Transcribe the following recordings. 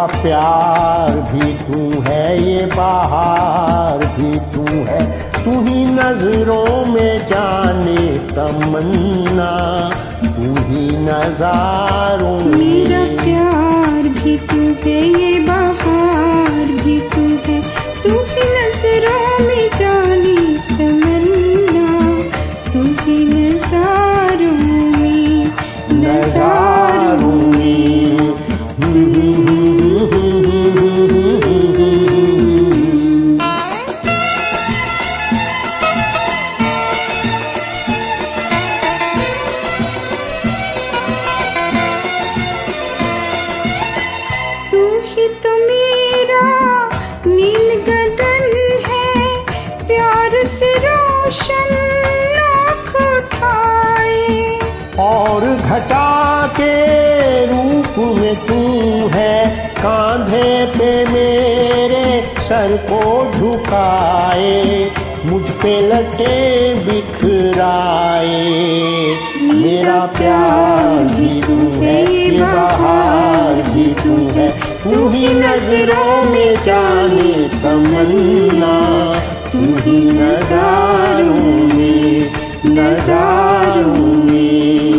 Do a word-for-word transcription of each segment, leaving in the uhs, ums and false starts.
प्यार भी तू है, ये बहार भी तू है, तू ही नजरों में जाने तमन्ना, तू ही नजारों में। मेरा प्यार भी तू है, ये बहार भी तू है, तू ही नजरों में जाने तमन्ना, तू ही नजारों में, नजारों में। तू ही तो मेरा नील गगन है, प्यार से रोशन आँख उठाए, और घटा के रूप में तू है, कांधे पे मेरे सर को झुकाए, मुझ पे लटे बिखराए। मेरा प्यार भी तू है, ये बहार भी तू है, तू ही नजरों में जाने तमन्ना, तू ही नजारों में, नजारों में।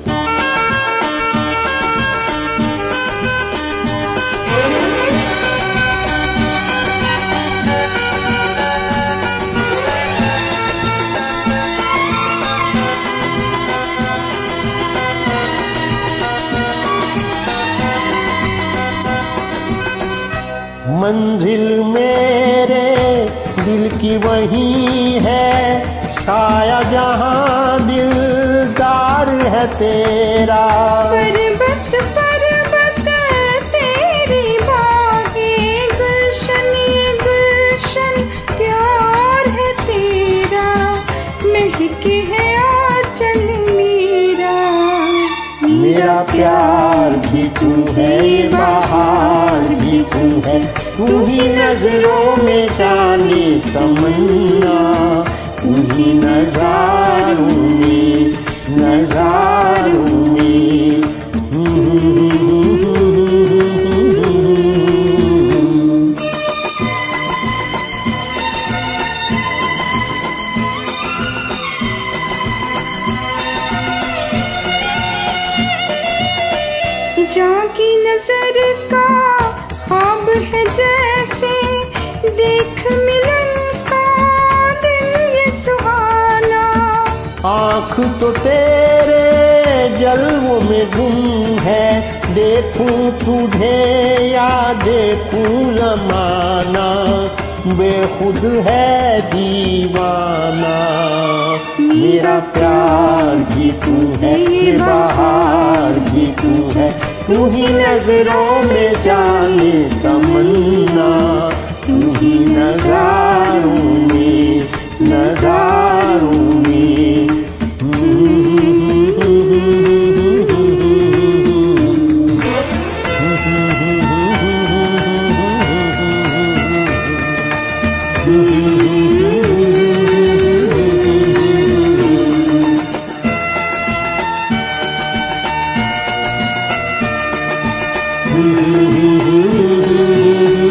मंजिल मेरे दिल की वही है, साया जहाँ दिलदार है तेरा। पर्वत पर्वत तेरी बाहें, गुलशन ये गुलशन प्यार है तेरा, महके है आंचल मेरा। मेरा प्यार भी तू है, ये बहार भी तू है, तू ही नजरों में जाने तमन्ना, तू ही नजारों में, नजारों में। जागी नजर का ख्वाब है जैसे, देख मिलन का दिल ये सुहाना। आँख तो तेरे जलवों में गुम है, देखूं तुझे या देखूं ज़माना, बेखुद है दीवाना। मेरा प्यार भी तू है, ये बहार भी तू है, तू ही नजरों में जाने तमन्ना, तू ही नजारों में, नजारों में। Mm-hmm.